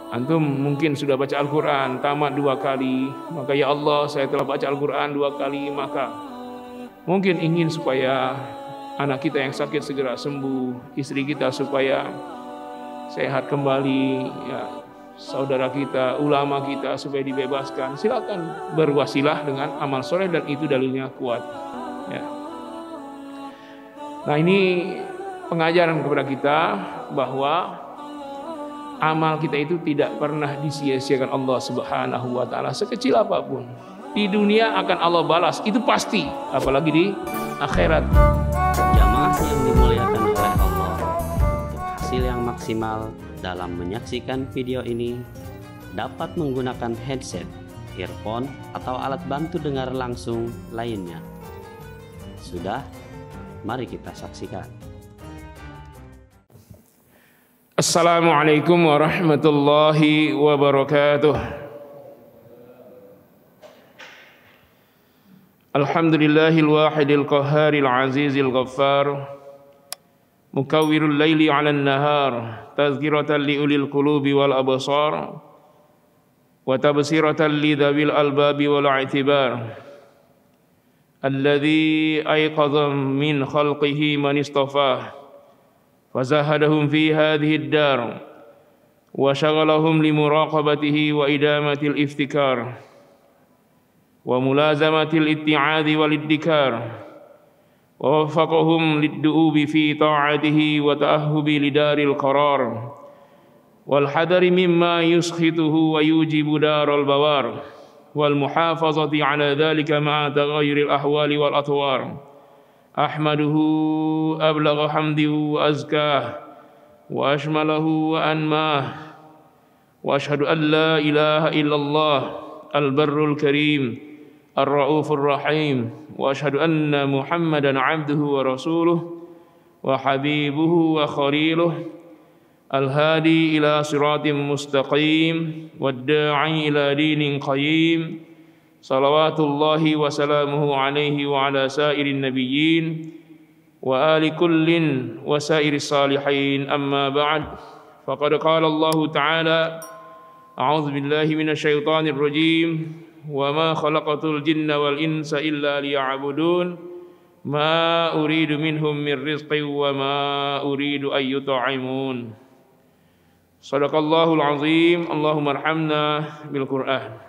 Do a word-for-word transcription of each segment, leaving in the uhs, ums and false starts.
Antum mungkin sudah baca Al-Quran tamat dua kali, maka ya Allah saya telah baca Al-Quran dua kali, maka mungkin ingin supaya anak kita yang sakit segera sembuh, istri kita supaya sehat kembali, ya, saudara kita, ulama kita supaya dibebaskan. Silakan berwasilah dengan amal soleh dan itu dalilnya kuat. Ya. Nah, ini pengajaran kepada kita bahwa amal kita itu tidak pernah disia-siakan Allah Subhanahu wa taala, sekecil apapun. Di dunia akan Allah balas, itu pasti, apalagi di akhirat. Jamaah yang dimuliakan oleh Allah, untuk hasil yang maksimal dalam menyaksikan video ini dapat menggunakan headset, earphone, atau alat bantu dengar langsung lainnya. Sudah, mari kita saksikan. Assalamualaikum warahmatullahi wabarakatuh. Alhamdulillahil wahidil qahharil azizil ghaffar, mukawwirul laili 'alan nahar, tazkiratan liulil qulubi wal absar, wa tabsiratan lidawil albabi wal i'tibar, alladzi ayqadha min khalqihi man istafah fazahadahum fi hadhihi ad-dar wa shaghalahum li muraqabatihi wa idamatil iftikar wa mulazamatil itti'adhi wal iddikar wa waffaqahum lid-du'ubi fi ta'atihi wa ta'ahhubi lidaril qarar wal hadari mimma yuskhituhu wa yujibu daral bawar wal muhafazati ala dhalika ma'a taghayyuril ahwali wal atwar. Ahmaduhu ablagha hamdihi wa azkah wa ashmalahu wa anmah wa ashhadu an la ilaha illallah al-barrul karim ar-ra'ufur rahim wa ashhadu anna Muhammadan abduhu wa rasuluh wa habibuhu wa khaliluh al-hadi ila siratim mustaqim wad-da'i ila dinin qayyim. Salawatullahi wa salamuhu alaihi wa ala sairin nabiyyin wa ali kullin wa sairis salihin, amma ba'd. Faqad qala Allah ta'ala, a'udzu billahi minasy syaithanir rajim, wa ma khalaqatul jinna wal insa illa liya'budun ma uridu minhum min rizqin wa ma uridu an yut'imun. Shadaqallahul azim. Allahumma arhamna bil Qur'an.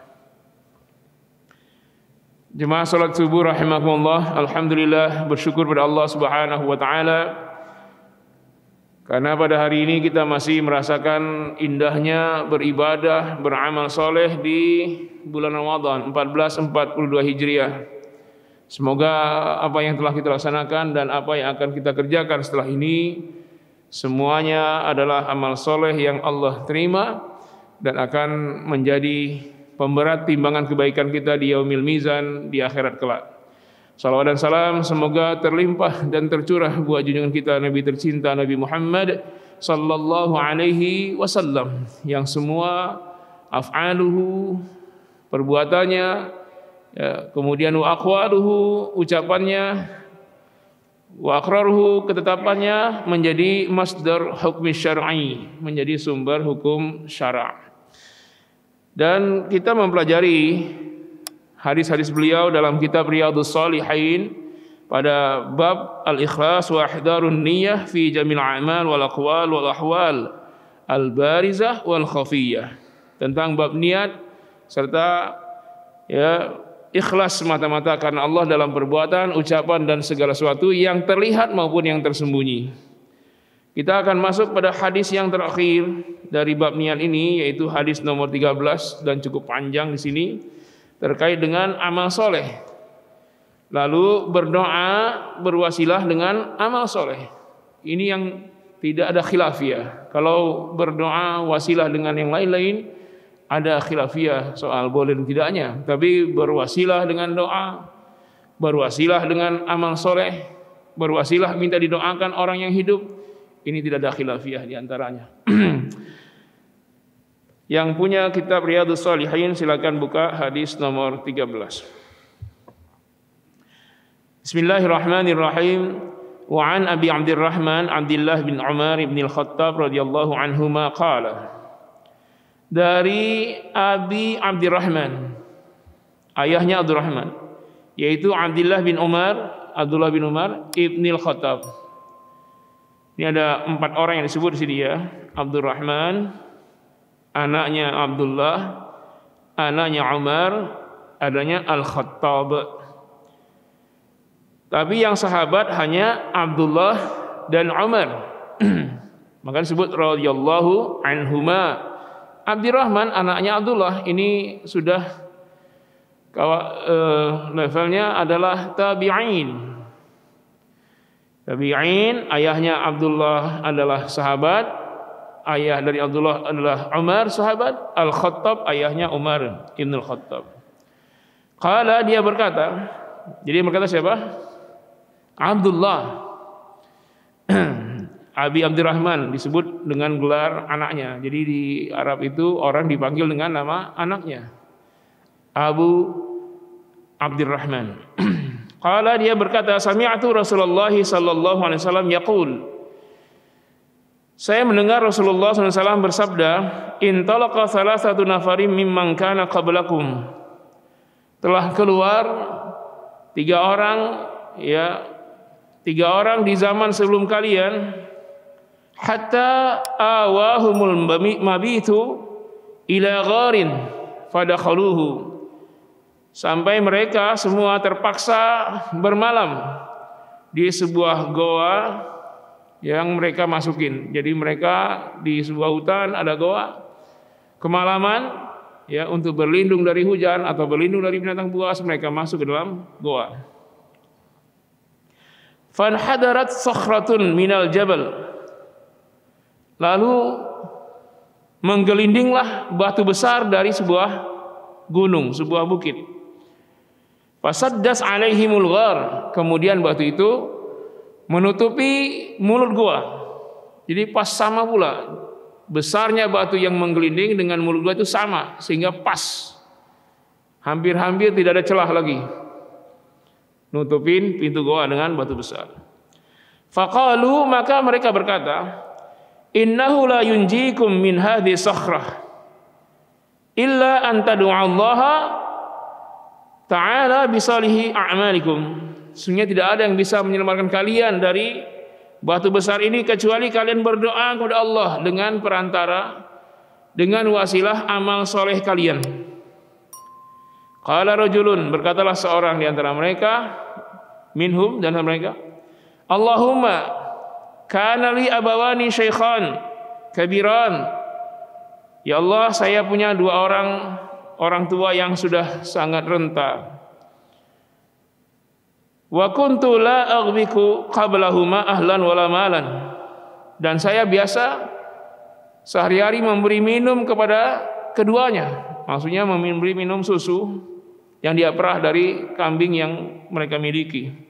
Jemaah salat subuh rahimakumullah, alhamdulillah, bersyukur pada Allah Subhanahu wa taala karena pada hari ini kita masih merasakan indahnya beribadah, beramal soleh di bulan Ramadan empat belas empat puluh dua Hijriah. Semoga apa yang telah kita laksanakan dan apa yang akan kita kerjakan setelah ini semuanya adalah amal soleh yang Allah terima dan akan menjadi pemberat timbangan kebaikan kita di yaumil mizan, di akhirat kelak. Salawat dan salam semoga terlimpah dan tercurah buat junjungan kita Nabi tercinta Nabi Muhammad sallallahu alaihi wasallam, yang semua af'aluhu, perbuatannya, ya, kemudian wa aqwaluhu, ucapannya, wa aqraruhu, ketetapannya menjadi masdar hukmi syar'i, menjadi sumber hukum syara'. Dan kita mempelajari hadis-hadis beliau dalam kitab Riyadhus Shalihin pada bab al-ikhlas wa ihdarun niyyah fi jamil a'mal wal aqwal wal ahwal al-barizah wal khafiyah, tentang bab niat serta ya ikhlas semata-mata karena Allah dalam perbuatan, ucapan dan segala sesuatu yang terlihat maupun yang tersembunyi. Kita akan masuk pada hadis yang terakhir dari bab niat ini, yaitu hadis nomor tiga belas dan cukup panjang di sini terkait dengan amal soleh. Lalu berdoa berwasilah dengan amal soleh. Ini yang tidak ada khilafiyah. Kalau berdoa wasilah dengan yang lain-lain ada khilafiyah soal boleh dan tidaknya. Tapi berwasilah dengan doa, berwasilah dengan amal soleh, berwasilah minta didoakan orang yang hidup, ini tidak ada khilafiyah di antaranya. Yang punya kitab Riyadhus Shalihin silakan buka hadis nomor tiga belas. Bismillahirrahmanirrahim. Wa an Abi Abdurrahman Abdullah bin Umar bin Al-Khattab radhiyallahu anhuma qala dari Abi Abdurrahman, ayahnya Abdurrahman, yaitu Abdullah bin Umar, Abdullah bin Umar ibnil Khattab. Ini ada empat orang yang disebut di sini ya. Abdurrahman, anaknya Abdullah, anaknya Umar, adanya Al-Khattab. Tapi yang sahabat hanya Abdullah dan Umar. Maka disebut radhiyallahu anhuma. Abdurrahman anaknya Abdullah ini sudah uh, levelnya adalah tabi'in. Tabi'in, ayahnya Abdullah adalah sahabat, ayah dari Abdullah adalah Umar sahabat, Al-Khattab ayahnya Umar ibn Al-Khattab. Qala, dia berkata, jadi berkata siapa? Abdullah. Abi Abdurrahman disebut dengan gelar anaknya. Jadi di Arab itu orang dipanggil dengan nama anaknya, Abu Abdurrahman. Qala, dia berkata, sami'tu Rasulullah sallallahu alaihi wasallam yaqul, saya mendengar Rasulullah sallallahu alaihi wasallam bersabda, intalaqa salasatu nafarim mimman kana qablakum, telah keluar tiga orang, ya tiga orang di zaman sebelum kalian, hatta awahumul mabitu ila gharin fadakhaluhu, sampai mereka semua terpaksa bermalam di sebuah goa yang mereka masukin. Jadi mereka di sebuah hutan ada goa, kemalaman ya untuk berlindung dari hujan atau berlindung dari binatang buas, mereka masuk ke dalam goa. Fanhadarat sakhratun minal jabal, lalu menggelindinglah batu besar dari sebuah gunung, sebuah bukit. Fasaddas alaihimul ghar, kemudian batu itu menutupi mulut gua. Jadi pas sama pula besarnya batu yang menggelinding dengan mulut gua itu sama, sehingga pas, hampir-hampir tidak ada celah lagi, nutupin pintu goa dengan batu besar. Faqalu, maka mereka berkata, innahu la yunjikum min hadhi sakhrah illa an tad'ullaha ta'ala bisalihi a'malikum. Sesungguhnya tidak ada yang bisa menyelamatkan kalian dari batu besar ini kecuali kalian berdoa kepada Allah dengan perantara, dengan wasilah amal soleh kalian. Qala rajulun, berkatalah seorang di antara mereka, minhum, dan mereka, Allahumma kana li abawani syaikhan kabiran, ya Allah, saya punya dua orang orang tua yang sudah sangat renta. Wa kuntu la aghbiku qablahuma ahlan wala malan, dan saya biasa sehari-hari memberi minum kepada keduanya, maksudnya memberi minum susu yang dia perah dari kambing yang mereka miliki.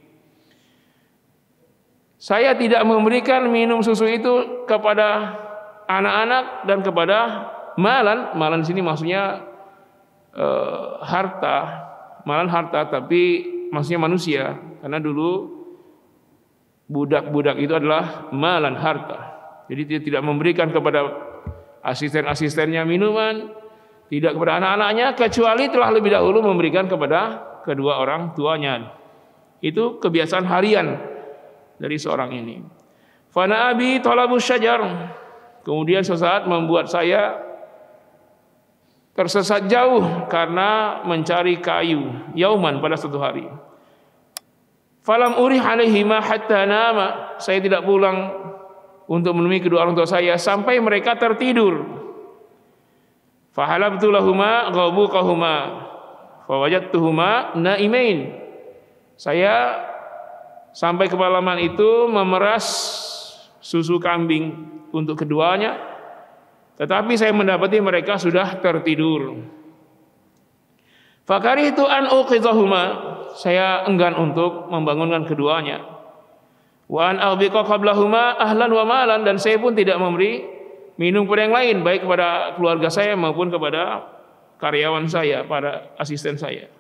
Saya tidak memberikan minum susu itu kepada anak-anak dan kepada malan. Malan di sini maksudnya e, harta, malan harta, tapi maksudnya manusia, karena dulu budak-budak itu adalah malan harta. Jadi dia tidak memberikan kepada asisten-asistennya minuman, tidak kepada anak-anaknya, kecuali telah lebih dahulu memberikan kepada kedua orang tuanya. Itu kebiasaan harian dari seorang ini. Fana abi talabu syajar, kemudian sesaat membuat saya tersesat jauh karena mencari kayu. Yauman, pada suatu hari. Falam urih alaihima hatta nama, saya tidak pulang untuk menemui kedua orang tua saya sampai mereka tertidur. Fahalabtu lahuma ghabuqahuma fawajadtuhuma naimain, saya sampai ke malaman itu memeras susu kambing untuk keduanya, tetapi saya mendapati mereka sudah tertidur. Fakarihtu an uqidhahuma, saya enggan untuk membangunkan keduanya. Wa an aghbiqa qablahuma ahlan wa malan, dan saya pun tidak memberi minum kepada yang lain, baik kepada keluarga saya maupun kepada karyawan saya, para asisten saya.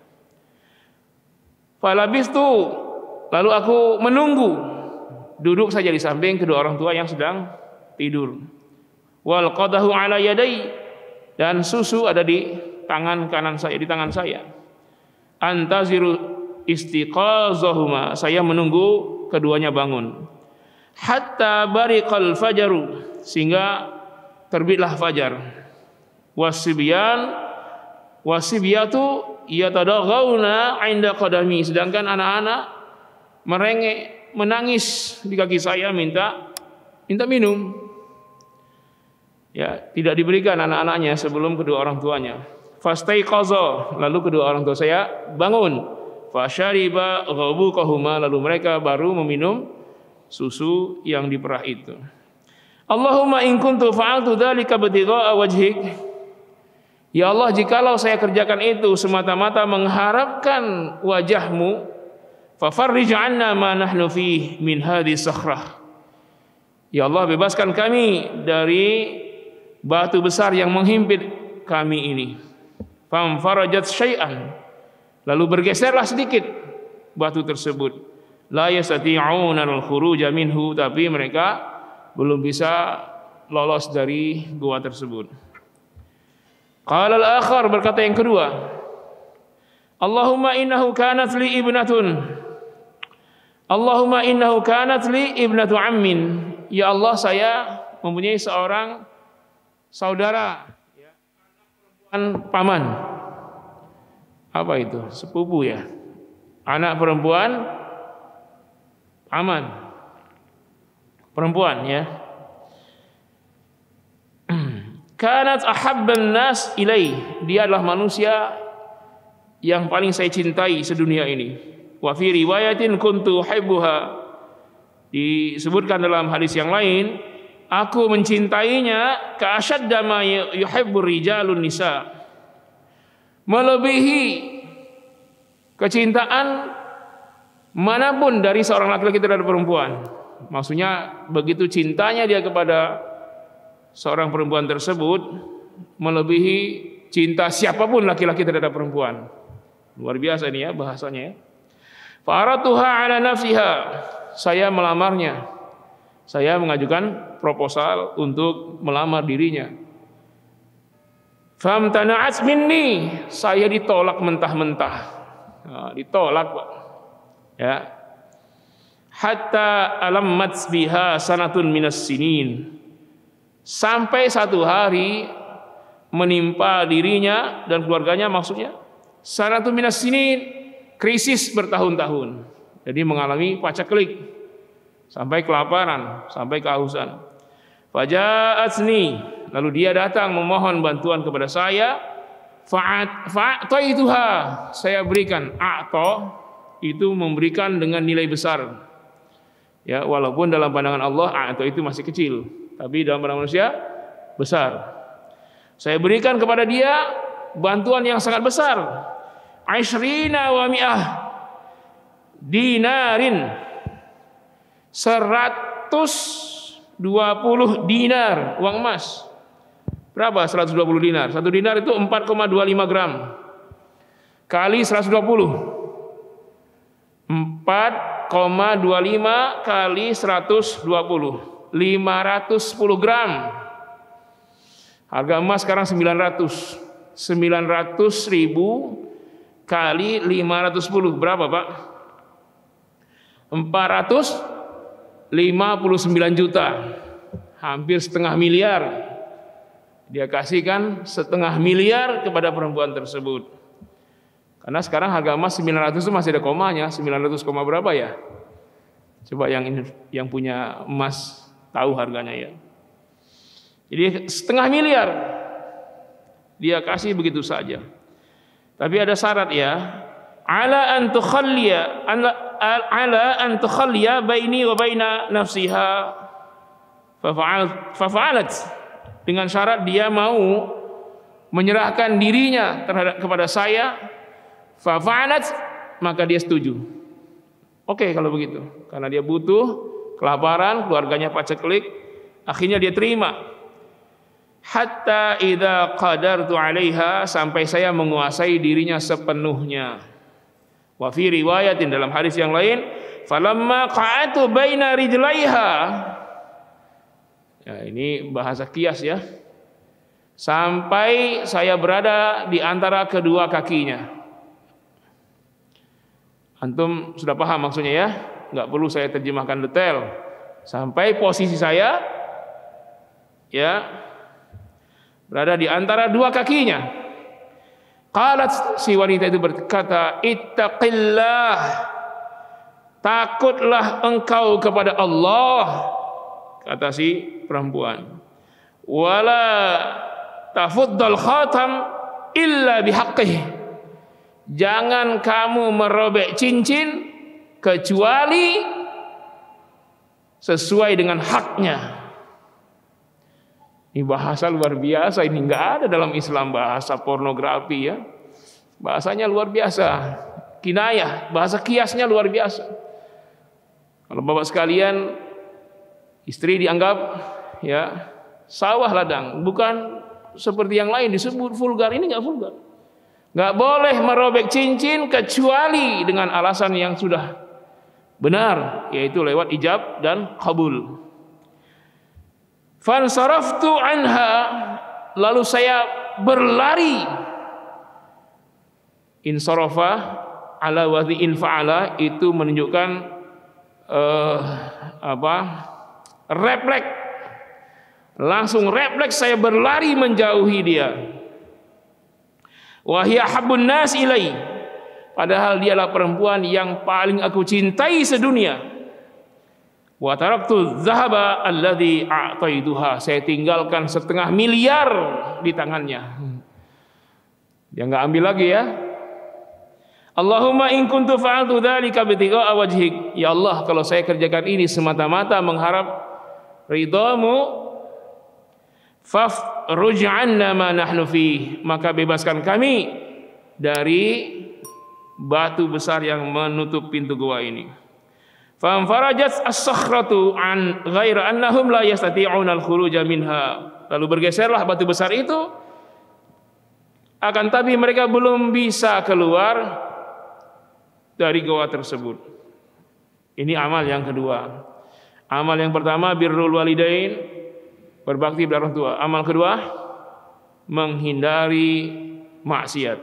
Falabistu, lalu aku menunggu, duduk saja di samping kedua orang tua yang sedang tidur. Wal qadahu ala yadai, dan susu ada di tangan kanan saya, di tangan saya. Antaziru istiqazahuma, saya menunggu keduanya bangun. Hatta bariqal fajaru, sehingga terbitlah fajar. Wasibyan wasibiyatu yatadaghawna 'inda qadami, sedangkan anak-anak merengek, menangis di kaki saya minta minta minum. Ya, tidak diberikan anak-anaknya sebelum kedua orang tuanya. Fastaiqaza, lalu kedua orang tua saya bangun. Fasyariba ghabuqahuma, lalu mereka baru meminum susu yang diperah itu. Allahumma in kuntu fa'altu dzalika ibtigha'a wajhik. Ya Allah, jikalau saya kerjakan itu semata-mata mengharapkan wajahmu, fafarrij 'anna ma nahnu fihi min hadhihi sakhrah. Ya Allah, bebaskan kami dari batu besar yang menghimpit kami ini. Fam farajat syai'an, lalu bergeserlah sedikit batu tersebut. La yastati'una al-khuruja minhu, tapi mereka belum bisa lolos dari gua tersebut. Qala al-akhar, berkata yang kedua, Allahumma innahu kanat li ibnatun Allahumma innahu kanat li ibnatu ammin. Ya Allah, saya mempunyai seorang saudara, ya, anak perempuan paman. Apa itu? Sepupu ya. Anak perempuan paman. Perempuan ya. Kanat ahabban nas ilai. Dia adalah manusia yang paling saya cintai sedunia ini. Wa fi riwayatin kuntu uhibbuha. Disebutkan dalam hadis yang lain, aku mencintainya ka'asyadda ma yuhibbur rijalun nisa, melebihi kecintaan manapun dari seorang laki-laki terhadap perempuan. Maksudnya begitu cintanya dia kepada seorang perempuan tersebut melebihi cinta siapapun laki-laki terhadap perempuan. Luar biasa ini ya bahasanya ya. Faratuha ala nafsiha, saya melamarnya. Saya mengajukan proposal untuk melamar dirinya. Famtana'at minni, saya ditolak mentah-mentah. Nah, ditolak, Pak. Ya. Hatta alammat biha sanatun minas sinin. Sampai satu hari menimpa dirinya dan keluarganya, maksudnya sanatun minas sinin, krisis bertahun-tahun. Jadi mengalami paceklik, sampai kelaparan, sampai kehausan. Faja'atni, lalu dia datang memohon bantuan kepada saya. Fa'ataituha, saya berikan. A'ta itu memberikan dengan nilai besar. Ya, walaupun dalam pandangan Allah a'ta itu masih kecil, tapi dalam pandangan manusia besar. Saya berikan kepada dia bantuan yang sangat besar. Aishrina wa mi'ah dinarin, seratus dua puluh dinar uang emas. Berapa seratus dua puluh dinar? Satu dinar itu empat koma dua lima gram kali seratus dua puluh, empat koma dua lima kali seratus dua puluh, lima ratus sepuluh gram. Harga emas sekarang sembilan ratus. sembilan ratus ribu kali lima ratus sepuluh, berapa Pak? empat ratus lima puluh sembilan juta, hampir setengah miliar. Dia kasihkan setengah miliar kepada perempuan tersebut. Karena sekarang harga emas sembilan ratus itu masih ada komanya, sembilan ratus koma berapa ya? Coba yang ini, yang punya emas tahu harganya ya. Jadi setengah miliar dia kasih begitu saja. Tapi ada syarat ya. Ala an tukhalliya ala an tukhalliya baini wa baina nafsiha fafa'alat, dengan syarat dia mau menyerahkan dirinya terhadap kepada saya. Fafa'alat, maka dia setuju. Oke kalau begitu, karena dia butuh, kelaparan, keluarganya paceklik, akhirnya dia terima. Hatta idza qadartu 'alaiha, sampai saya menguasai dirinya sepenuhnya. Wa fi riwayatin, dalam hadis yang lain, falamma qa'atu baina rijlaiha. Ya, ini bahasa kias ya. sampai saya berada di antara kedua kakinya. Antum sudah paham maksudnya ya? Nggak perlu saya terjemahkan detail. Sampai posisi saya ya berada di antara dua kakinya. Qalat, si wanita itu berkata, ittaqillah, takutlah engkau kepada Allah, kata si perempuan. Wala tafuddal khatam illa bihaqqih, jangan kamu merobek cincin kecuali sesuai dengan haknya. Ini bahasa luar biasa, ini nggak ada dalam Islam bahasa pornografi ya. Bahasanya luar biasa, kinayah, bahasa kiasnya luar biasa. Kalau bapak sekalian, istri dianggap ya sawah ladang, bukan seperti yang lain disebut vulgar. Ini nggak vulgar. Nggak boleh merobek cincin kecuali dengan alasan yang sudah benar, yaitu lewat ijab dan qabul. Fansaraftu anha, lalu saya berlari. Insarafa ala wazi infa'ala itu menunjukkan uh, apa? refleks. Langsung refleks saya berlari menjauhi dia. Wa hiya habbun nas ilai, padahal dialah perempuan yang paling aku cintai sedunia. Wa taraktu dzahaba alladzi a'taituha, saya tinggalkan setengah miliar di tangannya. Dia enggak ambil lagi ya. Allahumma in kuntu fa'altu dzalika bitigha'a wajhik, ya Allah, kalau saya kerjakan ini semata-mata mengharap ridhamu, fafruj 'anna ma nahnu fi, maka bebaskan kami dari batu besar yang menutup pintu gua ini. Famfarajat as-sakhratu an ghaira annahum la yastati'una al-khuruja minha, lalu bergeserlah batu besar itu, akan tapi mereka belum bisa keluar dari goa tersebut. Ini amal yang kedua. Amal yang pertama birrul walidain, berbakti pada orang tua. Amal kedua menghindari maksiat.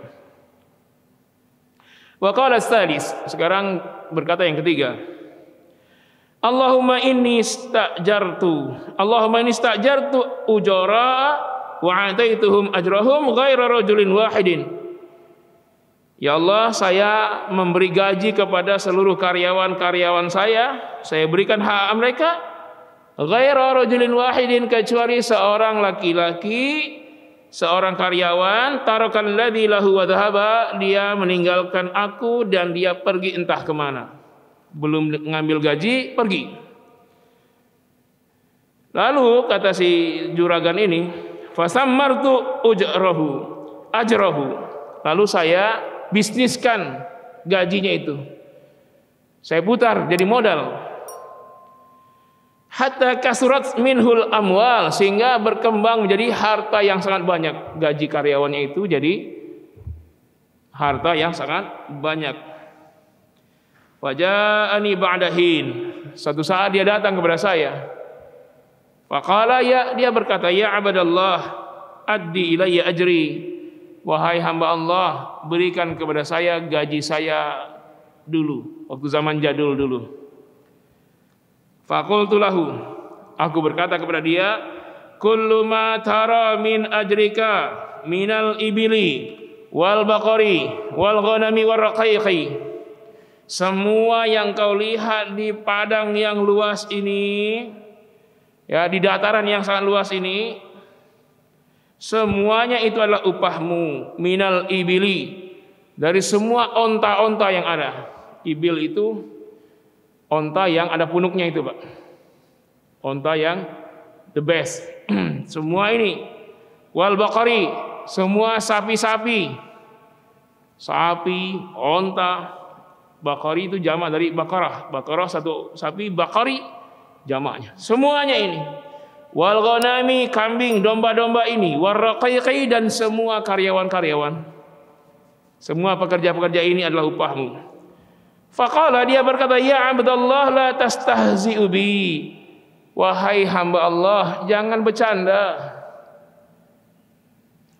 Wa qala ats-tsalis, sekarang berkata yang ketiga. Allahumma inni stajartu Allahumma inni stajartu ujara wa ataituhum ajrahum ghaira rajulin wahidin. Ya Allah, saya memberi gaji kepada seluruh karyawan-karyawan saya, saya berikan hak mereka ghaira rajulin wahidin, kecuali seorang laki-laki, seorang karyawan, tarakal ladzi lahu wa dhahaba, dia meninggalkan aku dan dia pergi entah kemana. Belum ngambil gaji, pergi. Lalu kata si juragan ini, fasammartu ujrahu ajrahu, lalu saya bisniskan gajinya itu, saya putar jadi modal. Hatta kasurat minhul amwal, sehingga berkembang menjadi harta yang sangat banyak. Gaji karyawannya itu jadi harta yang sangat banyak. Waja'ani ba'dahin, satu saat dia datang kepada saya. Faqala, ya, dia berkata, ya abadallah, addi ilayya ajri, wahai hamba Allah, berikan kepada saya gaji saya dulu, waktu zaman jadul dulu. Faqultu lahu, aku berkata kepada dia, kullu ma tara min ajrika minal ibili wal baqari wal ghanami war raqiqi, semua yang kau lihat di padang yang luas ini, ya, di dataran yang sangat luas ini, semuanya itu adalah upahmu. Minal ibili, dari semua onta-onta yang ada. Ibil itu onta yang ada punuknya itu, Pak. Onta yang the best. Semua ini. Wal baqari, semua sapi-sapi. Sapi, onta. Bakari itu jamak dari bakarah. Bakarah satu sapi, bakari jamaknya. Semuanya ini. Wal ghanami, kambing, domba-domba ini. War raqiqi, dan semua karyawan-karyawan. Semua pekerja-pekerja ini adalah upahmu. Faqala, dia berkata, ya abdallah la tastahzi'u bi, wahai hamba Allah, jangan bercanda.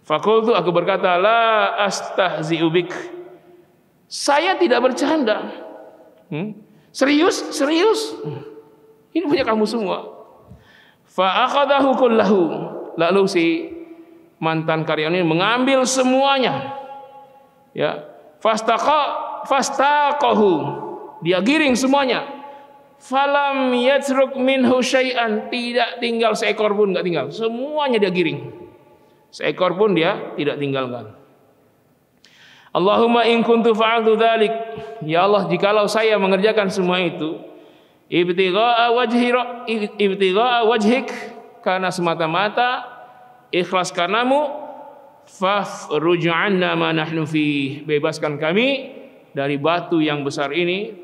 Faqultu, aku berkata, la astahzi'u bik. Saya tidak bercanda. Hmm? Serius, serius. Ini punya kamu semua. Fa akhadahu kullahu. Lalu si mantan karyawan ini mengambil semuanya. Ya, fastaqa fastaqahu. Dia giring semuanya. Falam yatruk minhu syai'an. Tidak tinggal seekor pun, enggak tinggal. Semuanya dia giring. Seekor pun dia tidak tinggalkan. Allahumma in kuntu fa'altu dzalik. Ya Allah, jikalau saya mengerjakan semua itu ibtigha'a wajhi ibtigha'a wajhik, karena semata-mata ikhlas karenamu, fafruj 'anna ma nahnu fi. Bebaskan kami dari batu yang besar ini,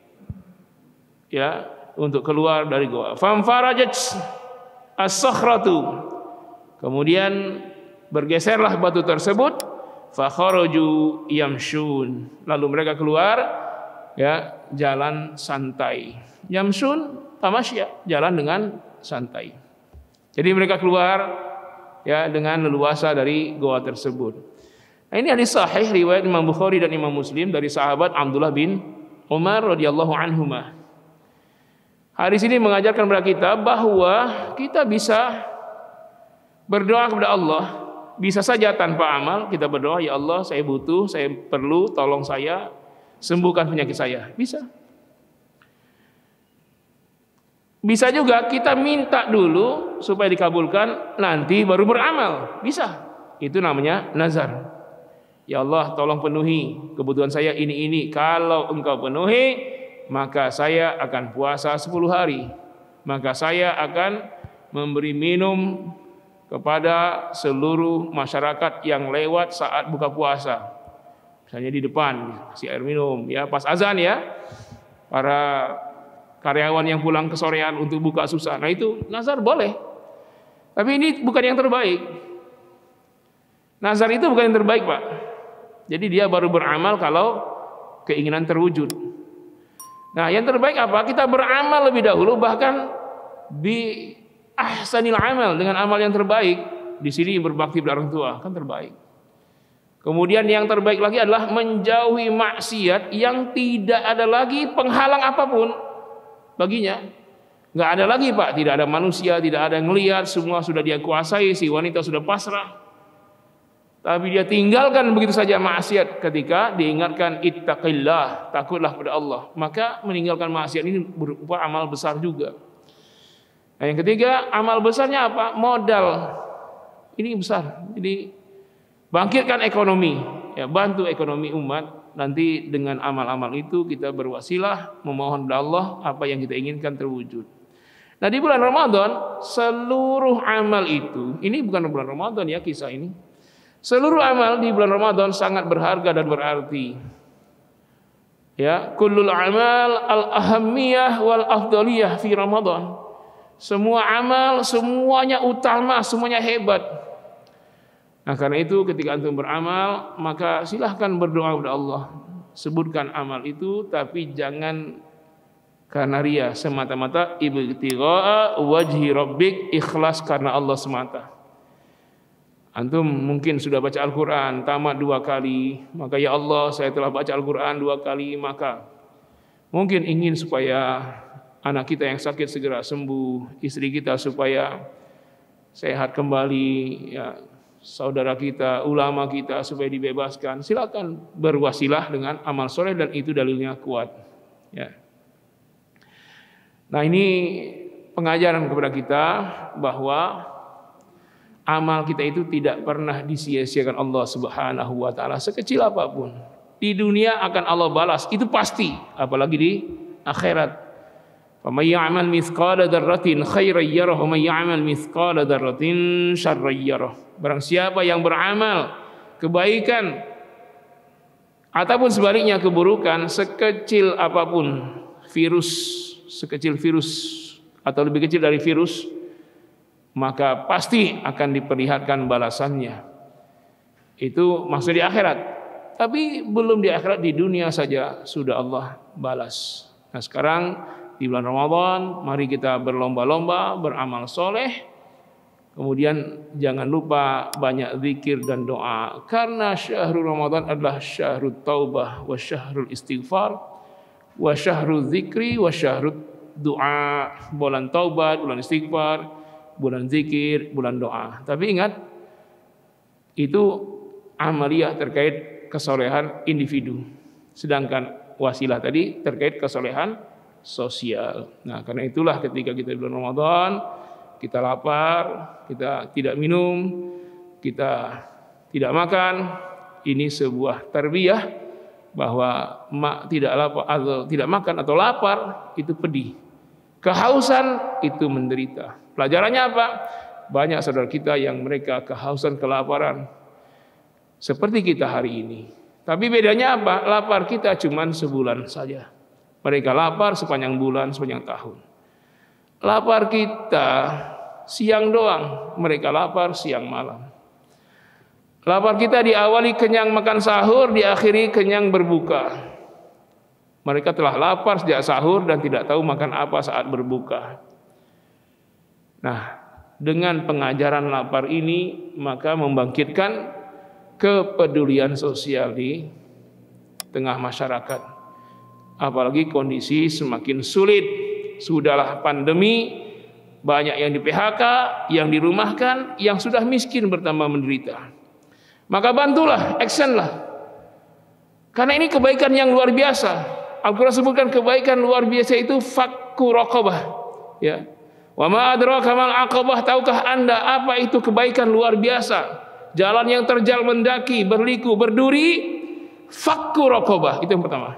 ya, untuk keluar dari goa. Famfarajat as-sakhratu. Kemudian bergeserlah batu tersebut, fa kharaju yamshun. Lalu mereka keluar, ya, jalan santai. Yamshun tamasya, jalan dengan santai. Jadi mereka keluar, ya, dengan leluasa dari goa tersebut. Nah, ini hadis sahih riwayat Imam Bukhari dan Imam Muslim dari sahabat Abdullah bin Umar radhiyallahu anhuma. Hadis ini mengajarkan kepada kita bahwa kita bisa berdoa kepada Allah. Bisa saja tanpa amal kita berdoa, ya Allah, saya butuh, saya perlu, tolong saya, sembuhkan penyakit saya. Bisa. Bisa juga kita minta dulu supaya dikabulkan, nanti baru beramal. Bisa. Itu namanya nazar. Ya Allah, tolong penuhi kebutuhan saya ini ini. Kalau Engkau penuhi, maka saya akan puasa sepuluh hari. Maka saya akan memberi minum kepada seluruh masyarakat yang lewat saat buka puasa. Misalnya di depan kasih air minum, ya, pas azan, ya. Para karyawan yang pulang ke sorean untuk buka susah. Nah, itu nazar boleh. Tapi ini bukan yang terbaik. Nazar itu bukan yang terbaik, Pak. Jadi dia baru beramal kalau keinginan terwujud. Nah, yang terbaik apa? Kita beramal lebih dahulu, bahkan bi ahsanil amal, dengan amal yang terbaik. Di sini berbakti pada orang tua kan terbaik. Kemudian yang terbaik lagi adalah menjauhi maksiat yang tidak ada lagi penghalang apapun baginya. Nggak ada lagi, Pak, tidak ada manusia, tidak ada yang melihat, semua sudah dia kuasai, si wanita sudah pasrah. Tapi dia tinggalkan begitu saja maksiat ketika diingatkan ittaqillah, takutlah pada Allah. Maka meninggalkan maksiat ini berupa amal besar juga. Nah, yang ketiga, amal besarnya apa? Modal. Ini besar. Jadi bangkitkan ekonomi, ya, bantu ekonomi umat. Nanti dengan amal-amal itu kita berwasilah memohon kepada Allah apa yang kita inginkan terwujud. Nah, di bulan Ramadan seluruh amal itu, ini bukan bulan Ramadan, ya, kisah ini. Seluruh amal di bulan Ramadan sangat berharga dan berarti. Ya, kullul amal al-ahammiyah wal afdaliyah fi Ramadan. Semua amal, semuanya utama, semuanya hebat. Nah, karena itu ketika antum beramal, maka silahkan berdoa kepada Allah. Sebutkan amal itu, tapi jangan karena ria, semata-mata ibtigha'a wajhi rabbik, ikhlas karena Allah semata. Antum mungkin sudah baca Al-Quran, tamat dua kali, maka ya Allah, saya telah baca Al-Quran dua kali, maka mungkin ingin supaya anak kita yang sakit segera sembuh, istri kita supaya sehat kembali, ya, saudara kita, ulama kita supaya dibebaskan. Silakan berwasilah dengan amal soleh dan itu dalilnya kuat. Ya. Nah, ini pengajaran kepada kita bahwa amal kita itu tidak pernah disia-siakan Allah Subhanahu wa taala sekecil apapun. Di dunia akan Allah balas, itu pasti, apalagi di akhirat. Faman ya'mal mithqala dzarratin khairan yarah wa man ya'mal mithqala dzarratin syarran yarah. Barang siapa yang beramal kebaikan ataupun sebaliknya keburukan sekecil apapun, virus, sekecil virus atau lebih kecil dari virus, maka pasti akan diperlihatkan balasannya. Itu maksud di akhirat. Tapi belum di akhirat, di dunia saja sudah Allah balas. Nah, sekarang di bulan Ramadan, mari kita berlomba-lomba beramal soleh Kemudian jangan lupa banyak zikir dan doa, karena syahrul Ramadan adalah syahrul taubah wa syahrul istighfar wa syahrul zikri wa syahrul doa. Bulan taubat, bulan istighfar, bulan zikir, bulan doa. Tapi ingat, itu amaliyah terkait kesolehan individu, sedangkan wasilah tadi terkait kesolehan sosial. Nah, karena itulah ketika kita di bulan Ramadan, kita lapar, kita tidak minum, kita tidak makan, ini sebuah tarbiyah bahwa mak tidak lapar atau tidak makan atau lapar itu pedih. Kehausan itu menderita. Pelajarannya apa? Banyak saudara kita yang mereka kehausan, kelaparan seperti kita hari ini. Tapi bedanya apa? Lapar kita cuma sebulan saja. Mereka lapar sepanjang bulan, sepanjang tahun. Lapar kita siang doang, mereka lapar siang malam. Lapar kita diawali kenyang makan sahur, diakhiri kenyang berbuka. Mereka telah lapar sejak sahur dan tidak tahu makan apa saat berbuka. Nah, dengan pengajaran lapar ini maka membangkitkan kepedulian sosial di tengah masyarakat. Apalagi kondisi semakin sulit. Sudahlah pandemi, banyak yang di P H K, yang dirumahkan, yang sudah miskin bertambah menderita. Maka bantulah, actionlah. Karena ini kebaikan yang luar biasa. Al-Quran sebutkan kebaikan luar biasa itu fakku raqabah. Ya. Wa ma adraka mal aqabah, tahukah Anda apa itu kebaikan luar biasa? Jalan yang terjal mendaki, berliku, berduri, fakku raqabah. Itu yang pertama.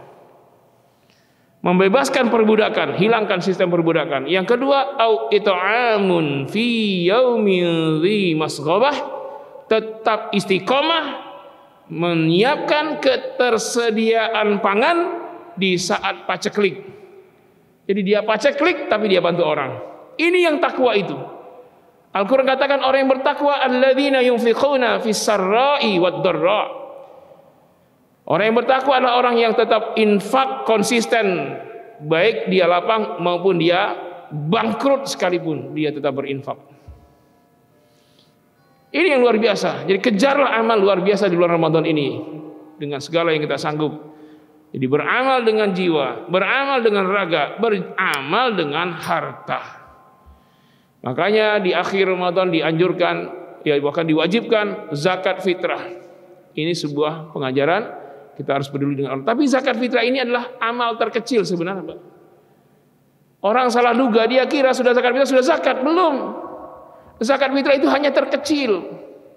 Membebaskan perbudakan, hilangkan sistem perbudakan. Yang kedua, au it'amun fi yaumil dzi masghabah, tetap istiqomah menyiapkan ketersediaan pangan di saat paceklik. Jadi dia paceklik tapi dia bantu orang. Ini yang takwa itu. Al-Quran katakan orang yang bertakwa alladzina yunfiquna fis sarra'i wad dharra. Orang yang bertakwa adalah orang yang tetap infak konsisten, baik dia lapang maupun dia bangkrut sekalipun dia tetap berinfak. Ini yang luar biasa. Jadi kejarlah amal luar biasa di bulan Ramadan ini dengan segala yang kita sanggup. Jadi beramal dengan jiwa, beramal dengan raga, beramal dengan harta. Makanya di akhir Ramadan dianjurkan, ya bahkan diwajibkan zakat fitrah. Ini sebuah pengajaran. Kita harus peduli dengan orang. Tapi zakat fitrah ini adalah amal terkecil sebenarnya, Pak. Orang salah duga, dia kira sudah zakat fitrah, sudah zakat. Belum. Zakat fitrah itu hanya terkecil.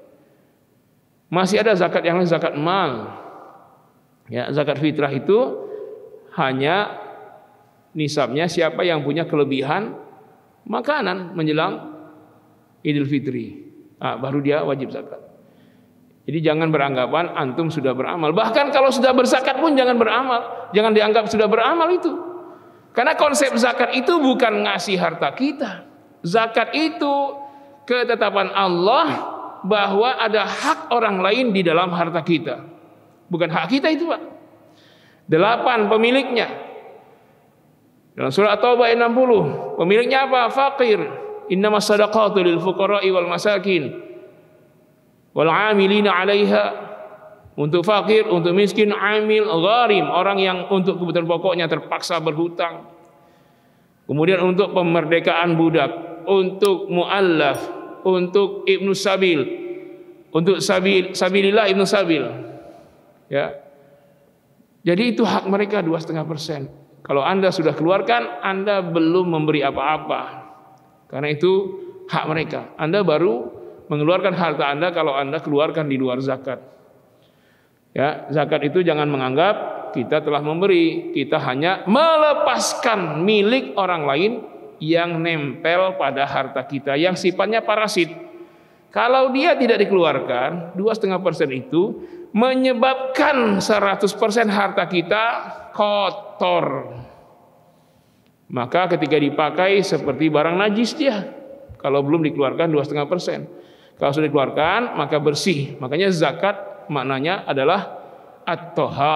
Masih ada zakat yang lain, zakat mal. Ya, zakat fitrah itu hanya nisabnya siapa yang punya kelebihan makanan menjelang Idul Fitri. Nah, baru dia wajib zakat. Jadi jangan beranggapan antum sudah beramal. Bahkan kalau sudah berzakat pun jangan beramal. Jangan dianggap sudah beramal itu. Karena konsep zakat itu bukan ngasih harta kita. Zakat itu ketetapan Allah bahwa ada hak orang lain di dalam harta kita. Bukan hak kita itu, Pak. Delapan pemiliknya. Dalam surah At-Taubah ayat enam puluh. Pemiliknya apa? Fakir. Innamas sadaqatu lil fuqara'i wal masakin. Wal 'amilina 'alaiha, untuk fakir, untuk miskin, amil, gharim, orang yang untuk kebutuhan pokoknya terpaksa berhutang. Kemudian untuk pemerdekaan budak, untuk muallaf, untuk ibnu sabil, untuk sabil sabilillah ibnu sabil. Ya. Jadi itu hak mereka dua koma lima persen. Kalau Anda sudah keluarkan, Anda belum memberi apa-apa. Karena itu hak mereka. Anda baru mengeluarkan harta Anda kalau Anda keluarkan di luar zakat. Ya, zakat itu jangan menganggap kita telah memberi, kita hanya melepaskan milik orang lain yang nempel pada harta kita, yang sifatnya parasit. Kalau dia tidak dikeluarkan, dua koma lima persen itu menyebabkan seratus persen harta kita kotor. Maka ketika dipakai seperti barang najis dia, kalau belum dikeluarkan dua koma lima persen. Kalau sudah dikeluarkan maka bersih. Makanya zakat maknanya adalah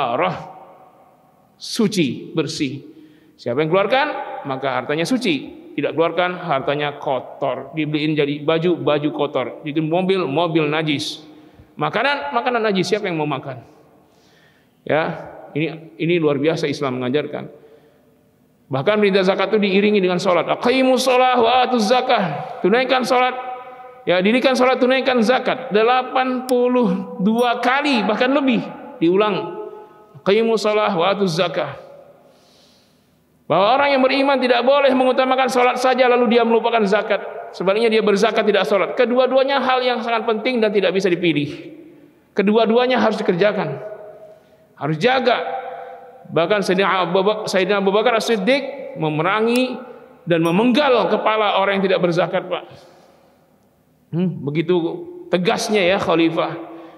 at-thaharah, suci, bersih. Siapa yang keluarkan maka hartanya suci. tidak keluarkan, hartanya kotor. Dibeliin jadi baju, baju kotor. Dibeliin mobil, mobil najis. Makanan, makanan najis. Siapa yang mau makan? Ya, ini ini luar biasa Islam mengajarkan. Bahkan perintah zakat itu diiringi dengan sholat. Aqimus sholah wa atuz zakah. Tunaikan sholat. Ya, dirikan sholat, tunaikan zakat. delapan puluh dua kali, bahkan lebih. Diulang. Aqimus sholah wa atuz zakah. Bahwa orang yang beriman tidak boleh mengutamakan sholat saja lalu dia melupakan zakat. Sebaliknya dia berzakat tidak sholat. Kedua-duanya hal yang sangat penting dan tidak bisa dipilih. Kedua-duanya harus dikerjakan, harus jaga. Bahkan Sayyidina Abu Bakar As-Siddiq memerangi dan memenggal kepala orang yang tidak berzakat, Pak. Hmm, begitu tegasnya ya khalifah.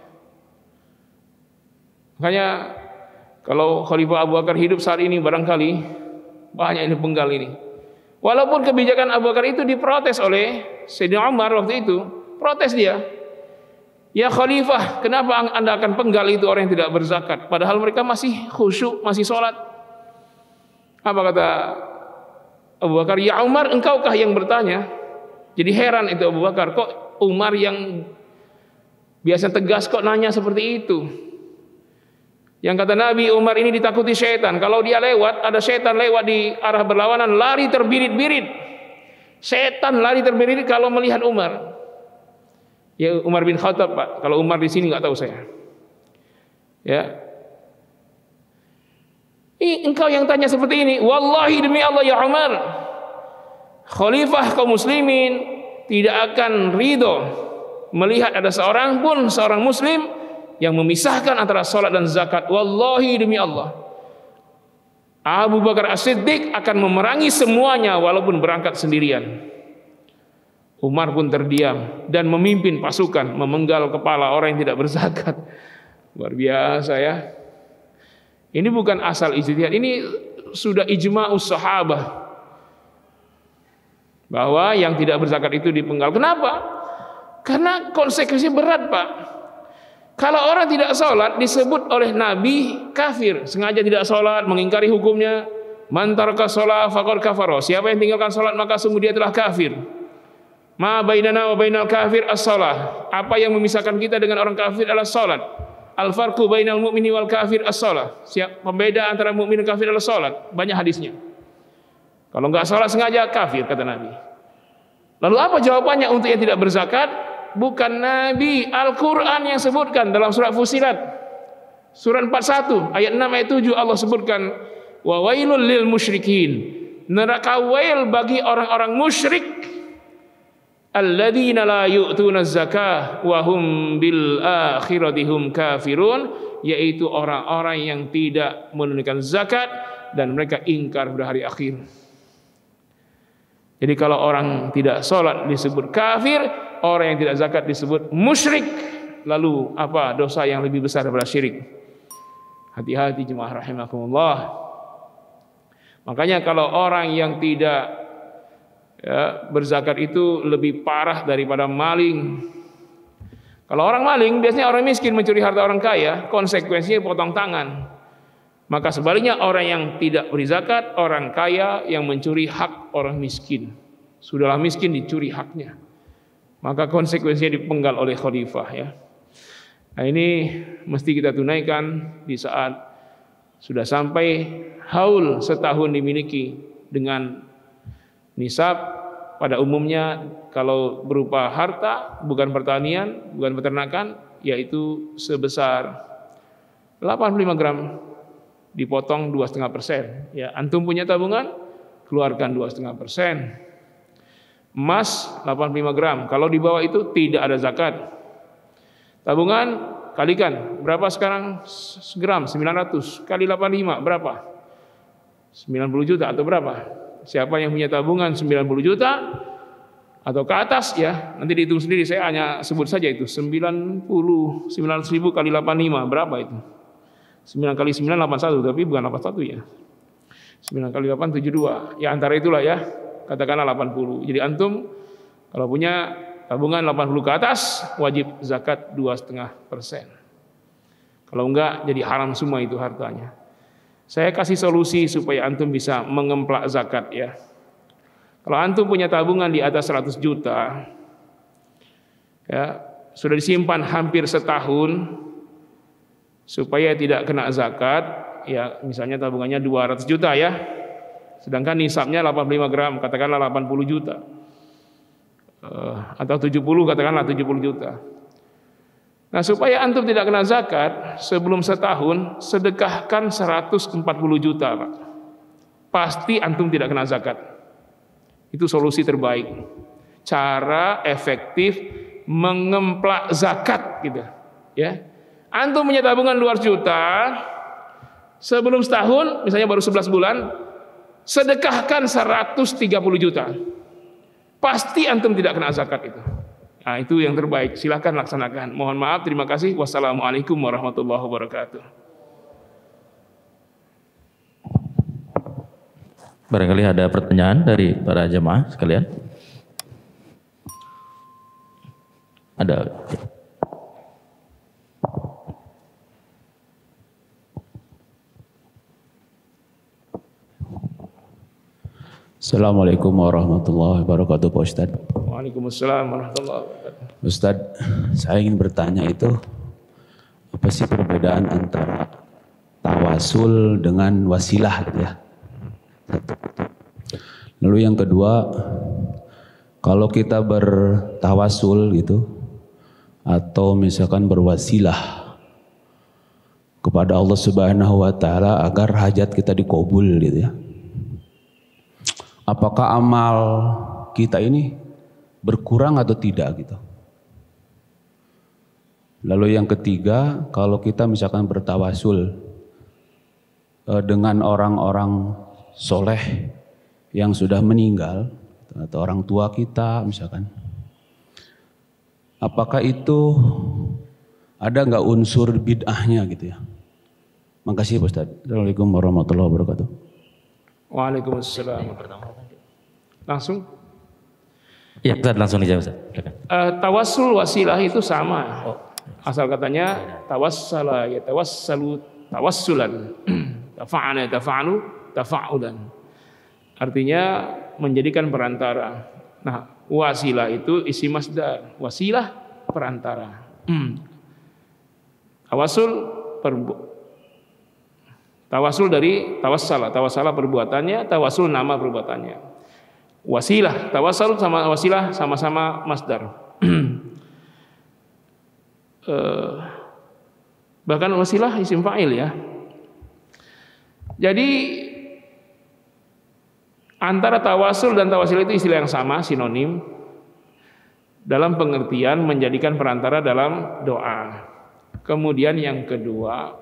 Makanya kalau Khalifah Abu Bakar hidup saat ini barangkali banyak ini penggal ini. Walaupun kebijakan Abu Bakar itu diprotes oleh Sayyidina Umar waktu itu, protes dia. Ya Khalifah, kenapa Anda akan penggal itu orang yang tidak berzakat? Padahal mereka masih khusyuk, masih sholat. Apa kata Abu Bakar? Ya Umar, engkaukah yang bertanya? Jadi heran itu Abu Bakar, kok Umar yang biasa tegas kok nanya seperti itu? Yang kata Nabi, Umar ini ditakuti syaitan. Kalau dia lewat, ada syaitan lewat di arah berlawanan, lari terbirit-birit. Syaitan lari terbirit kalau melihat Umar. Ya Umar bin Khattab, Pak. Kalau Umar di sini nggak tahu saya. Ya. Ini engkau yang tanya seperti ini. Wallahi demi Allah ya Umar, Khalifah kaum muslimin tidak akan ridho melihat ada seorang pun seorang muslim yang memisahkan antara sholat dan zakat. Wallahi demi Allah, Abu Bakar As-Siddiq akan memerangi semuanya walaupun berangkat sendirian. Umar pun terdiam dan memimpin pasukan memenggal kepala orang yang tidak berzakat. Luar biasa ya. Ini bukan asal ijtihad, ini sudah ijma'us sahabah bahwa yang tidak berzakat itu dipenggal. Kenapa? Karena konsekuensinya berat, Pak. Kalau orang tidak sholat disebut oleh Nabi kafir, sengaja tidak sholat, mengingkari hukumnya. Man taraka sholat faqad kafara. Siapa yang tinggalkan sholat maka sungguh dia telah kafir. Ma bainana wa bainal kafir as-shalah. Apa yang memisahkan kita dengan orang kafir adalah sholat. Al farqu bainal mu'mini wal kafir as-shalah. Siap pembeda antara mukmin dan kafir adalah sholat. Banyak hadisnya. Kalau enggak sholat sengaja kafir kata Nabi. Lalu apa jawabannya untuk yang tidak berzakat? Bukan Nabi, Al-Quran yang sebutkan dalam surat Fusilat surat empat puluh satu ayat enam ayat tujuh Allah sebutkan wa wailul lil musyrikin, neraka wail bagi orang-orang musyrik alladzina la yu'tuna zakah wa hum bil akhirati hum kafirun, yaitu orang-orang yang tidak menunaikan zakat dan mereka ingkar pada hari akhir. Jadi kalau orang tidak sholat disebut kafir, orang yang tidak zakat disebut musyrik. Lalu apa dosa yang lebih besar daripada syirik? Hati-hati jemaah rahimakumullah. Makanya kalau orang yang tidak ya, berzakat itu lebih parah daripada maling. Kalau orang maling biasanya orang miskin mencuri harta orang kaya, konsekuensinya potong tangan. Maka sebaliknya orang yang tidak beri zakat, orang kaya yang mencuri hak orang miskin. Sudahlah miskin dicuri haknya. Maka konsekuensinya dipenggal oleh khalifah ya. Nah ini mesti kita tunaikan di saat sudah sampai haul setahun dimiliki dengan nisab. Pada umumnya kalau berupa harta bukan pertanian, bukan peternakan, yaitu sebesar delapan puluh lima gram. Dipotong dua koma lima persen. Ya, antum punya tabungan, keluarkan dua koma lima persen. Emas delapan puluh lima gram. Kalau di bawah itu tidak ada zakat. Tabungan kalikan berapa sekarang? Gram sembilan ratus kali delapan puluh lima berapa? sembilan puluh juta atau berapa? Siapa yang punya tabungan sembilan puluh juta atau ke atas ya, nanti dihitung sendiri, saya hanya sebut saja itu sembilan puluh sembilan ratus ribu kali delapan puluh lima berapa itu? sembilan kali sembilan delapan puluh satu, tapi bukan delapan puluh satu ya. sembilan kali delapan tujuh puluh dua. Ya antara itulah ya. Katakanlah delapan puluh. Jadi antum kalau punya tabungan delapan puluh ke atas wajib zakat dua koma lima persen. Kalau enggak jadi haram semua itu hartanya. Saya kasih solusi supaya antum bisa mengemplak zakat ya. Kalau antum punya tabungan di atas seratus juta, ya, sudah disimpan hampir setahun supaya tidak kena zakat, ya misalnya tabungannya dua ratus juta ya, sedangkan nisabnya delapan puluh lima gram, katakanlah delapan puluh juta, uh, atau tujuh puluh, katakanlah tujuh puluh juta. Nah, supaya antum tidak kena zakat sebelum setahun, sedekahkan seratus empat puluh juta, Pak. Pasti antum tidak kena zakat. Itu solusi terbaik, cara efektif mengemplak zakat gitu, ya. Antum punya tabungan dua ratus juta, sebelum setahun, misalnya baru sebelas bulan, sedekahkan seratus tiga puluh juta. Pasti antum tidak kena zakat itu. Nah, itu yang terbaik. Silakan laksanakan. Mohon maaf, terima kasih. Wassalamualaikum warahmatullahi wabarakatuh. Barangkali ada pertanyaan dari para jemaah sekalian. Ada. Assalamualaikum warahmatullahi wabarakatuh, Pak Ustadz. Waalaikumsalam warahmatullahi wabarakatuh. Ustadz, saya ingin bertanya itu, apa sih perbedaan antara tawasul dengan wasilah gitu ya? Lalu yang kedua, kalau kita bertawasul gitu, atau misalkan berwasilah kepada Allah Subhanahu wa Ta'ala agar hajat kita dikabul gitu ya, apakah amal kita ini berkurang atau tidak gitu? Lalu yang ketiga, kalau kita misalkan bertawasul eh, dengan orang-orang soleh yang sudah meninggal atau orang tua kita misalkan, apakah itu ada nggak unsur bid'ahnya gitu ya? Makasih Pak Ustadz. Assalamualaikum warahmatullahi wabarakatuh. Waalaikumsalam. Langsung? Ya, Ustaz, langsung dijawab, Ustaz. Uh, tawassul wasilah itu sama. Asal katanya tawassala ya tawassalu tawassulan. Tafa'ana tafa'alu tafa'ulan. Artinya menjadikan perantara. Nah, wasilah itu isi masdar. Wasilah perantara. Tawassul perbu Tawasul dari tawassala, tawassala perbuatannya, tawasul nama perbuatannya. Wasilah, tawassul sama wasilah sama-sama masdar. uh, bahkan wasilah isim fa'il ya. Jadi antara tawasul dan tawasil itu istilah yang sama, sinonim. Dalam pengertian menjadikan perantara dalam doa. Kemudian yang kedua,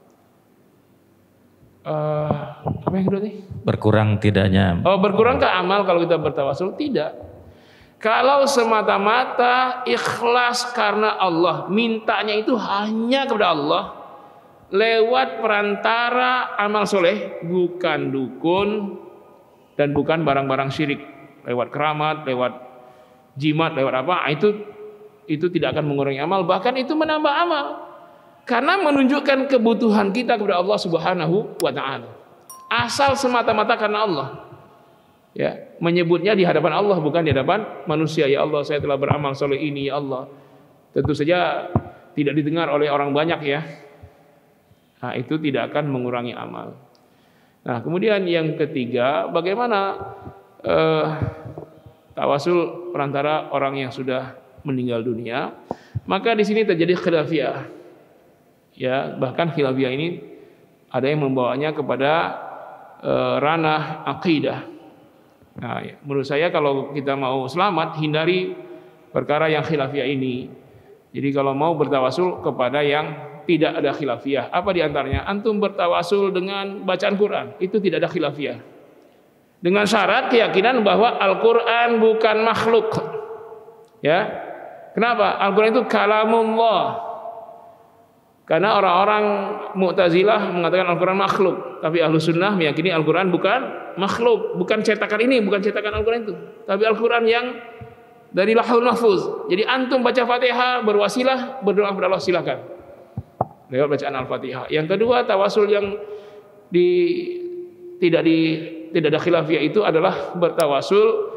Uh, apa yang kedua nih? Berkurang tidaknya. Oh, berkurang ke amal kalau kita bertawasul? Tidak. Kalau semata-mata ikhlas karena Allah, mintanya itu hanya kepada Allah lewat perantara amal soleh, bukan dukun dan bukan barang-barang syirik, lewat keramat, lewat jimat, lewat apa? Itu itu tidak akan mengurangi amal, bahkan itu menambah amal. Karena menunjukkan kebutuhan kita kepada Allah Subhanahu wa Ta'ala. Asal semata-mata karena Allah. Ya, menyebutnya di hadapan Allah bukan di hadapan manusia. Ya Allah, saya telah beramal soleh ini, ya Allah. Tentu saja tidak didengar oleh orang banyak ya. Nah, itu tidak akan mengurangi amal. Nah, kemudian yang ketiga, bagaimana eh, tawasul perantara orang yang sudah meninggal dunia? Maka di sini terjadi khilafiyah. Ya, bahkan khilafiyah ini ada yang membawanya kepada e, ranah akidah. Nah, ya, menurut saya kalau kita mau selamat, hindari perkara yang khilafiyah ini. Jadi kalau mau bertawasul kepada yang tidak ada khilafiyah, apa diantaranya? Antum bertawasul dengan bacaan Quran, itu tidak ada khilafiyah. Dengan syarat keyakinan bahwa Al-Quran bukan makhluk. Ya, kenapa? Al-Quran itu kalamullah. Karena orang-orang Mu'tazilah mengatakan Al-Quran makhluk, tapi Ahlus Sunnah meyakini Al-Quran bukan makhluk, bukan cetakan ini, bukan cetakan Al-Quran itu, tapi Al-Quran yang dari Lauhul Mahfuz. Jadi antum baca Fatihah, berwasilah, berdoa kepada Allah, silakan lewat bacaan Al-Fatihah. Yang kedua, tawasul yang di tidak di tidak ada khilafiyah itu adalah bertawasul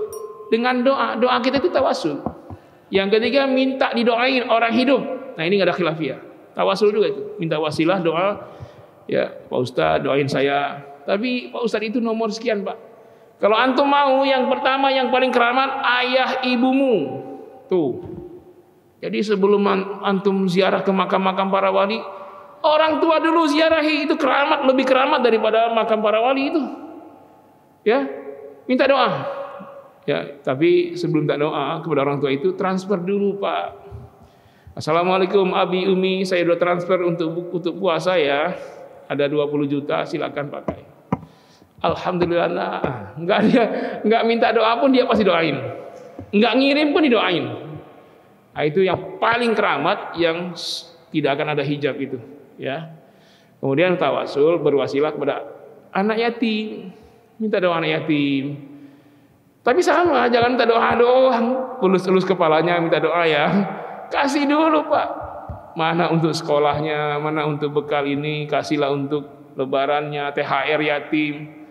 dengan doa. Doa kita itu tawasul. Yang ketiga minta didoain orang hidup. Nah ini nggak ada khilafiyah. Tawasul juga itu. Minta wasilah doa. Ya Pak Ustadz doain saya. Tapi Pak Ustadz itu nomor sekian Pak. Kalau antum mau yang pertama yang paling keramat ayah ibumu. Tuh. Jadi sebelum antum ziarah ke makam-makam para wali, orang tua dulu ziarahi, itu keramat, lebih keramat daripada makam para wali itu. Ya, minta doa. Ya, tapi sebelum minta doa kepada orang tua itu transfer dulu Pak. Assalamualaikum Abi Umi, saya sudah transfer untuk untuk puasa ya. Ada dua puluh juta, silakan pakai. Alhamdulillah, enggak dia enggak minta doa pun dia pasti doain. Enggak ngirim pun didoain. Nah, itu yang paling keramat yang tidak akan ada hijab itu, ya. Kemudian tawasul berwasilah kepada anak yatim, minta doa anak yatim. Tapi sama, jangan minta doa doang, elus-elus kepalanya minta doa ya. Kasih dulu Pak. Mana untuk sekolahnya, mana untuk bekal ini, kasihlah untuk lebarannya, T H R yatim.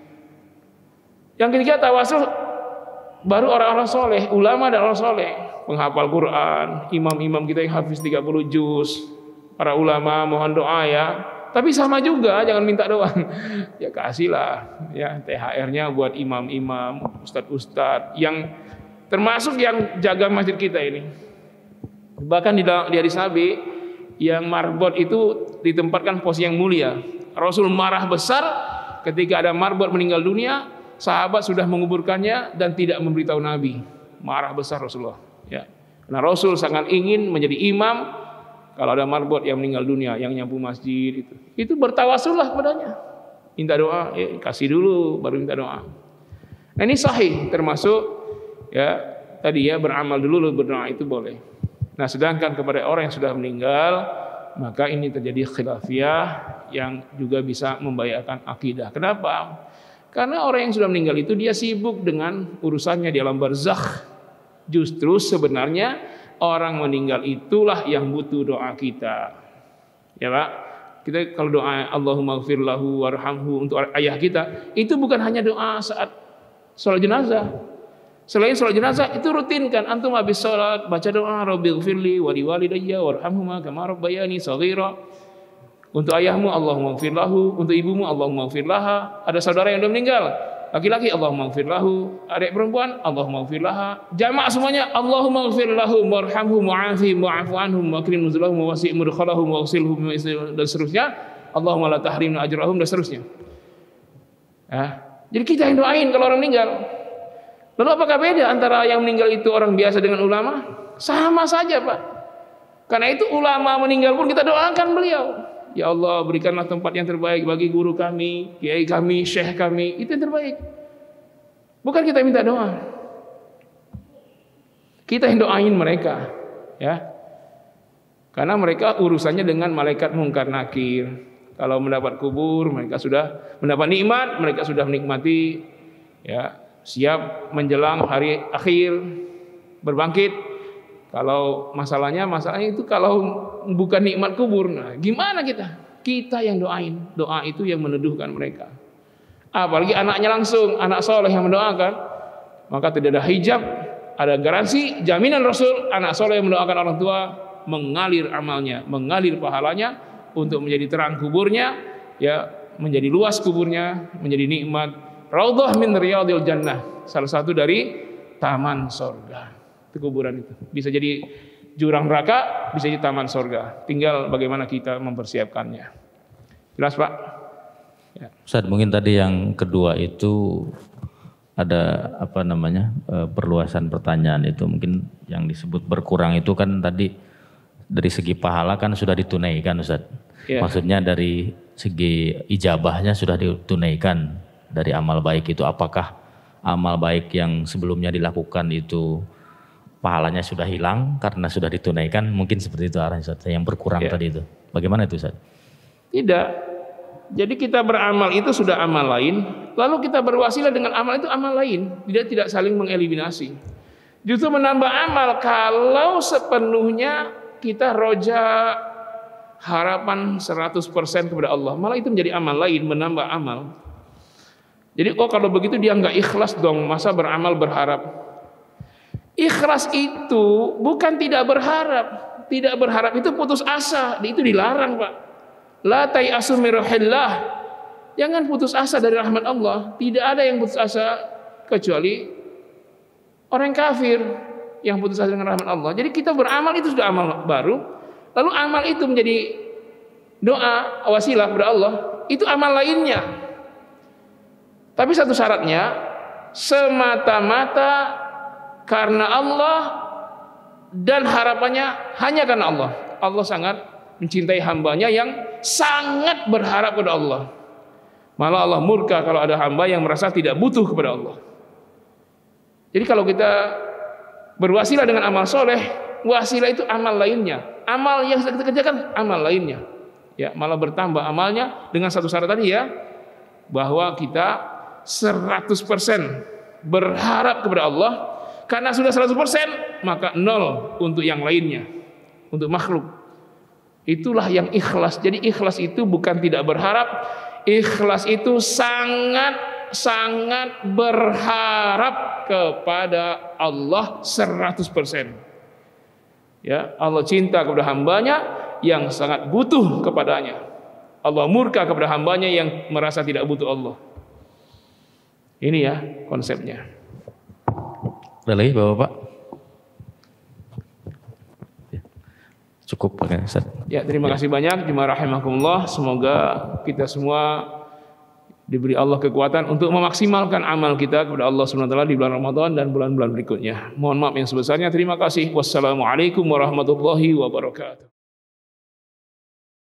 Yang ketiga tawasul baru orang-orang soleh, ulama dan orang soleh. Penghafal Quran, imam-imam kita yang hafiz tiga puluh juz, para ulama mohon doa ya. Tapi sama juga, jangan minta doa. Ya kasihlah ya T H R-nya buat imam-imam, ustadz-ustadz yang termasuk yang jaga masjid kita ini. Bahkan di, di hadis Nabi yang marbot itu ditempatkan posisi yang mulia. Rasul marah besar ketika ada marbot meninggal dunia, sahabat sudah menguburkannya dan tidak memberitahu Nabi. Marah besar Rasulullah. Ya, karena Rasul sangat ingin menjadi imam kalau ada marbot yang meninggal dunia, yang nyapu masjid itu, itu bertawasullah padanya, minta doa, eh, kasih dulu baru minta doa. Nah ini sahih termasuk ya tadi ya beramal dulu berdoa itu boleh. Nah sedangkan kepada orang yang sudah meninggal maka ini terjadi khilafiyah yang juga bisa membahayakan akidah. Kenapa? Karena orang yang sudah meninggal itu dia sibuk dengan urusannya di alam barzakh. Justru sebenarnya orang meninggal itulah yang butuh doa kita. Ya Pak, kita kalau doa Allahumma gfir lahu warhamhu untuk ayah kita, itu bukan hanya doa saat sholat jenazah. Selain sholat jenazah itu rutinkan, antum habis sholat baca doa Rabbighfirli wa liwalidayya warhamhuma kama rabbayani shaghira. Untuk ayahmu Allahumma gfir lahu, untuk ibumu Allahumma gfir laha. Ada saudara yang sudah meninggal, laki-laki Allahumma gfir lahu, adik perempuan Allahumma gfir laha, jamaah semuanya Allahumma gfir lahu warhamhu wa'afi wa'fu anhum wa akrim nuzulahum wa wasi' mudkhalahum wa ghsilhum dan seterusnya. Allahumma la tahrimna ajrahum dan seterusnya. Ya. Jadi kita yang doain kalau orang meninggal. Lalu apakah beda antara yang meninggal itu orang biasa dengan ulama? Sama saja Pak. Karena itu ulama meninggal pun kita doakan beliau. Ya Allah berikanlah tempat yang terbaik bagi guru kami, kiai kami, syekh kami, itu yang terbaik. Bukan kita minta doa. Kita yang doain mereka, ya. Karena mereka urusannya dengan malaikat mungkar nakir. Kalau mendapat kubur, mereka sudah mendapat nikmat, mereka sudah menikmati, ya, siap menjelang hari akhir berbangkit. Kalau masalahnya, masalahnya itu kalau bukan nikmat kubur, nah gimana kita? Kita yang doain, doa itu yang meneduhkan mereka. Apalagi anaknya langsung, anak soleh yang mendoakan, maka tidak ada hijab, ada garansi, jaminan Rasul, anak soleh yang mendoakan orang tua, mengalir amalnya, mengalir pahalanya, untuk menjadi terang kuburnya, ya menjadi luas kuburnya, menjadi nikmat. Raudhah min riyadil jannah, salah satu dari taman sorga. Kuburan itu bisa jadi jurang neraka, bisa jadi taman sorga. Tinggal bagaimana kita mempersiapkannya. Jelas Pak? Ya. Ustaz, mungkin tadi yang kedua itu ada apa namanya perluasan pertanyaan itu mungkin yang disebut berkurang itu kan tadi dari segi pahala kan sudah ditunaikan Ustaz. Ya. Maksudnya dari segi ijabahnya sudah ditunaikan dari amal baik itu. Apakah amal baik yang sebelumnya dilakukan itu pahalanya sudah hilang karena sudah ditunaikan, mungkin seperti itu arahnya Ustaz, yang berkurang ya. Tadi itu. Bagaimana itu Ustaz? Tidak. Jadi kita beramal itu sudah amal lain, lalu kita berwasilah dengan amal itu amal lain. Tidak tidak saling mengeliminasi. Justru menambah amal kalau sepenuhnya kita roja harapan seratus persen kepada Allah. Malah itu menjadi amal lain, menambah amal. Jadi oh kalau begitu dia nggak ikhlas dong, masa beramal berharap. Ikhlas itu bukan tidak berharap. Tidak berharap itu putus asa, itu dilarang, Pak. La tai'asu min rahillah. Jangan putus asa dari rahmat Allah. Tidak ada yang putus asa kecuali orang kafir yang putus asa dengan rahmat Allah. Jadi kita beramal itu sudah amal baru. Lalu amal itu menjadi doa wasilah kepada Allah, itu amal lainnya. Tapi satu syaratnya, semata-mata karena Allah dan harapannya hanya karena Allah. Allah sangat mencintai hambanya yang sangat berharap kepada Allah. Malah Allah murka kalau ada hamba yang merasa tidak butuh kepada Allah. Jadi kalau kita berwasilah dengan amal soleh, wasilah itu amal lainnya. Amal yang sedang kita kerjakan, amal lainnya. Ya, malah bertambah amalnya dengan satu syarat tadi ya, bahwa kita seratus persen berharap kepada Allah. Karena sudah seratus persen, maka nol untuk yang lainnya, untuk makhluk. Itulah yang ikhlas. Jadi ikhlas itu bukan tidak berharap, ikhlas itu sangat-sangat berharap kepada Allah seratus persen. Ya, Allah cinta kepada hambanya yang sangat butuh kepadanya. Allah murka kepada hambanya yang merasa tidak butuh Allah. Ini ya konsepnya. Udah lagi Bapak-Bapak? Cukup pakai Ustaz. Ya, terima kasih banyak. Jemaah rahimakumullah. Semoga kita semua diberi Allah kekuatan untuk memaksimalkan amal kita kepada Allah subhanahu wa taala di bulan Ramadan dan bulan-bulan berikutnya. Mohon maaf yang sebesarnya. Terima kasih. Wassalamualaikum warahmatullahi wabarakatuh.